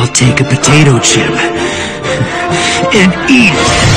I'll take a potato chip and eat it.